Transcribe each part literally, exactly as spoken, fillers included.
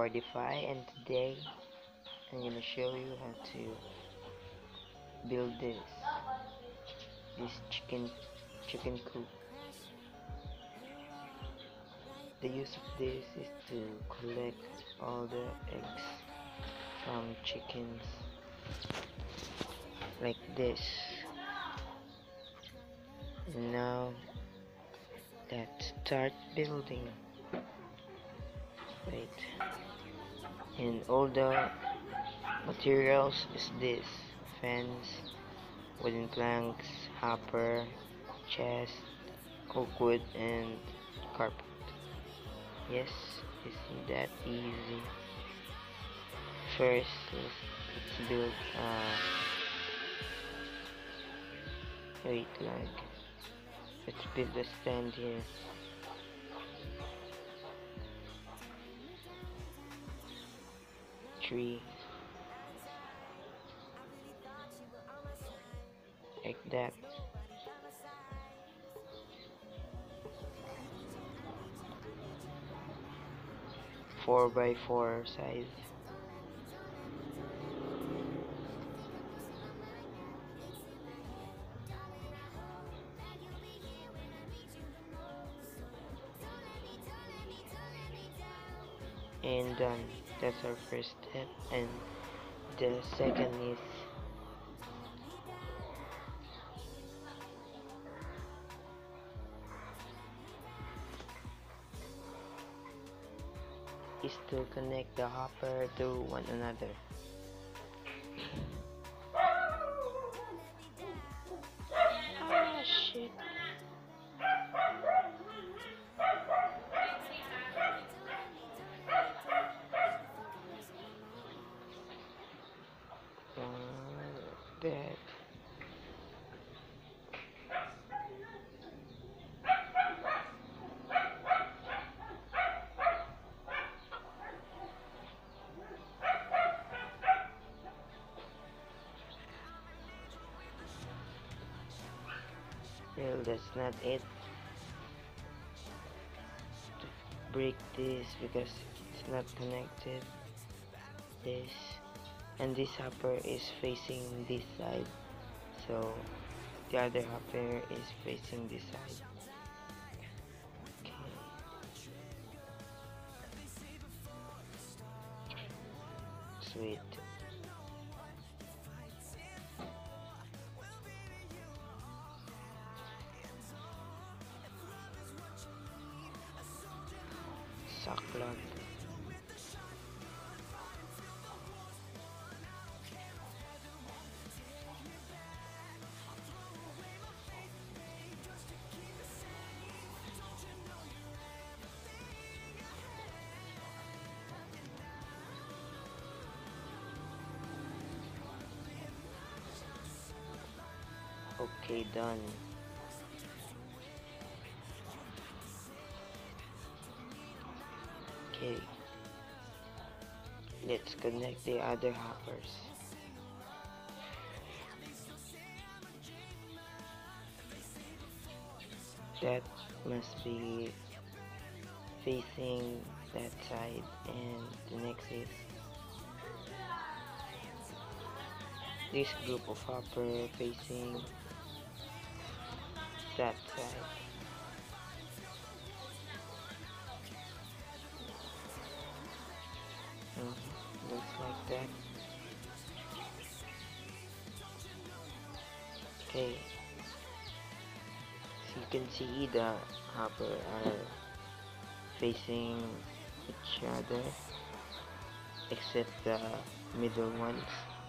Modify, and today I'm gonna show you how to build this this chicken chicken coop. The use of this is to collect all the eggs from chickens like this. And now let's start building. Wait. And all the materials is this: fence, wooden planks, hopper, chest, oak wood, and carpet. Yes, isn't that easy? First, let's, let's build. Uh, wait, like let's build a stand here. Tree, like that. Four by four size. And done. That's our first step. And the second is is to connect the hopper to one another. Ah, shit. Uh, that. Well, that's not it. Break this because it's not connected. This and this hopper is facing this side, so the other hopper is facing this side. Okay. Sweet. Sock plug. Okay, done. Okay, let's connect the other hoppers. That must be facing that side, and the next is this group of hopper facing that side. Mm, looks like that. Okay, so you can see the hopper are facing each other except the middle ones.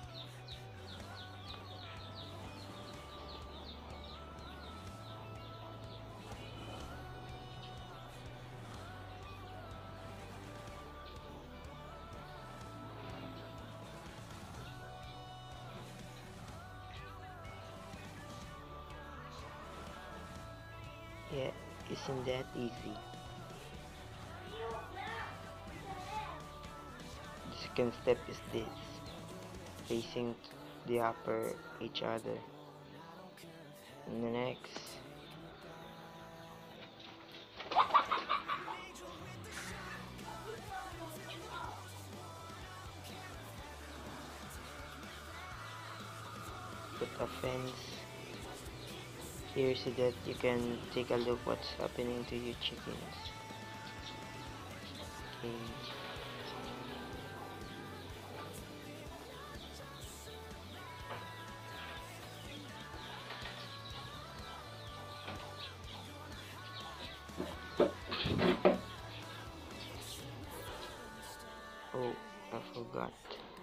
Yeah, isn't that easy? The second step is this: facing the upper each other. And the next, put a fence here so that you can take a look what's happening to your chickens. Okay. Oh, I forgot.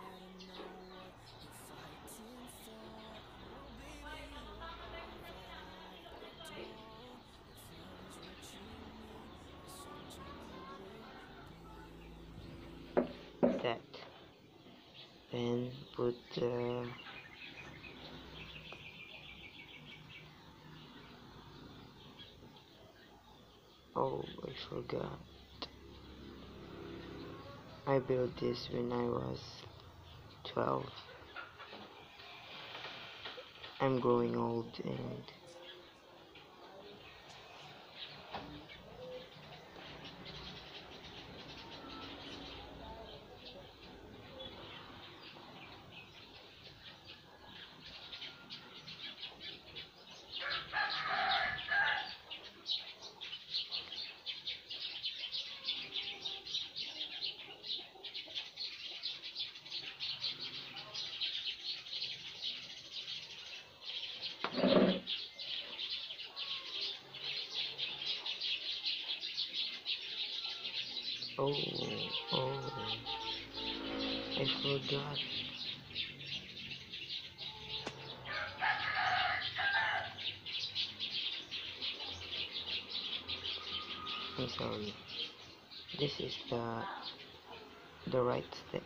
That. Then put uh, oh, I forgot. I built this when I was twelve. I'm growing old and oh, oh, I forgot. I'm sorry. This is the the right step.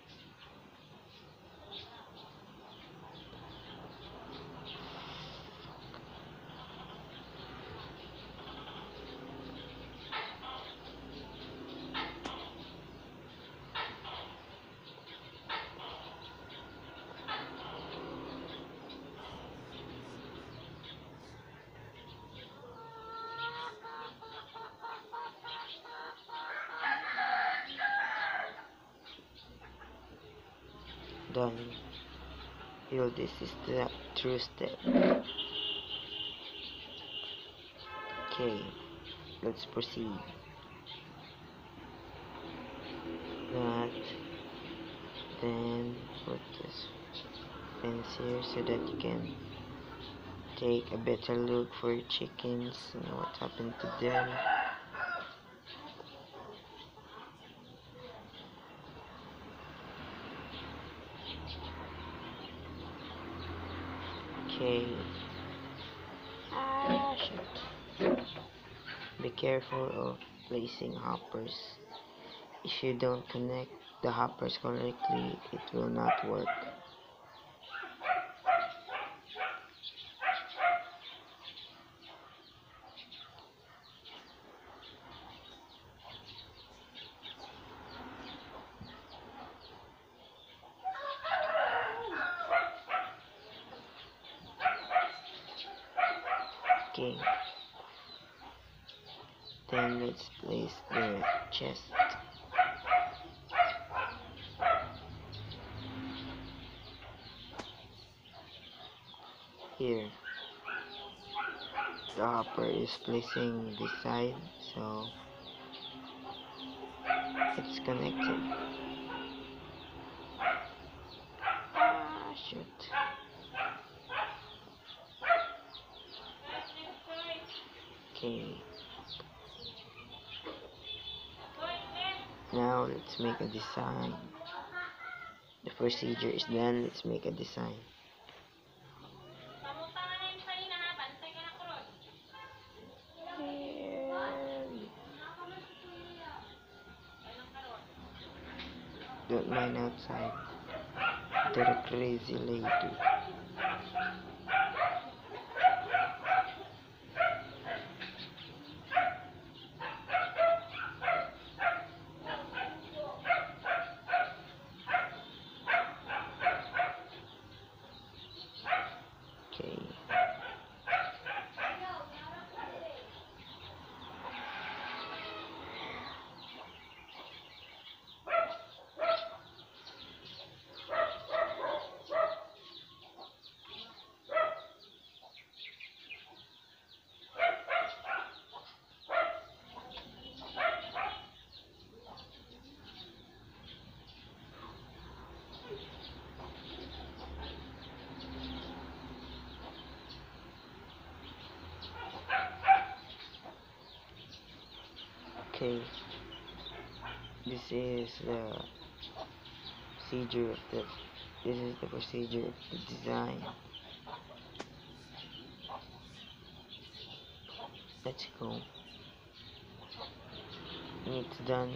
Done. Feel this is the true step. Okay, let's proceed. That, then put this fence here so that you can take a better look for your chickens and know what happened to them. Okay. Ah, shit. Be careful of placing hoppers. If you don't connect the hoppers correctly, it will not work. Okay. Then let's place the chest. Here. The hopper is placing this side, so it's connected. Ah, shoot. Okay. Now let's make a design. The procedure is done. Let's make a design. Don't mind outside. They're a crazy lady. Okay. Okay, this is the procedure of the this is the procedure of the design. Let's go. When it's done,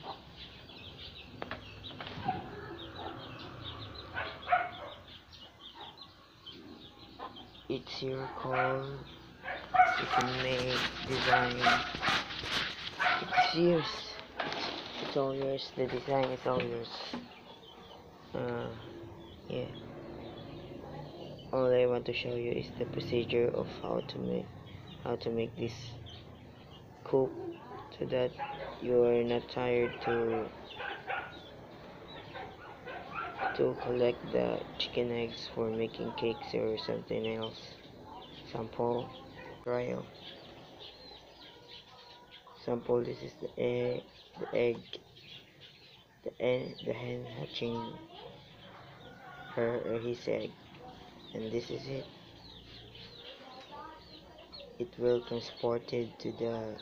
it's your call. You can make design. It's yours. It's all yours. The design is all yours. Uh, yeah. All I want to show you is the procedure of how to make how to make this coop, so that you are not tired to to collect the chicken eggs for making cakes or something else. Sample trial. Sample. This is the egg. The egg. The egg. The hen hatching her or his egg, and this is it. It will transported to the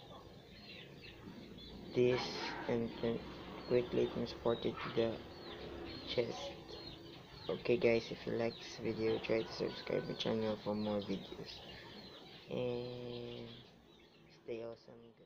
this and then quickly transported to the chest. Okay guys, if you like this video, try to subscribe my channel for more videos, and stay awesome.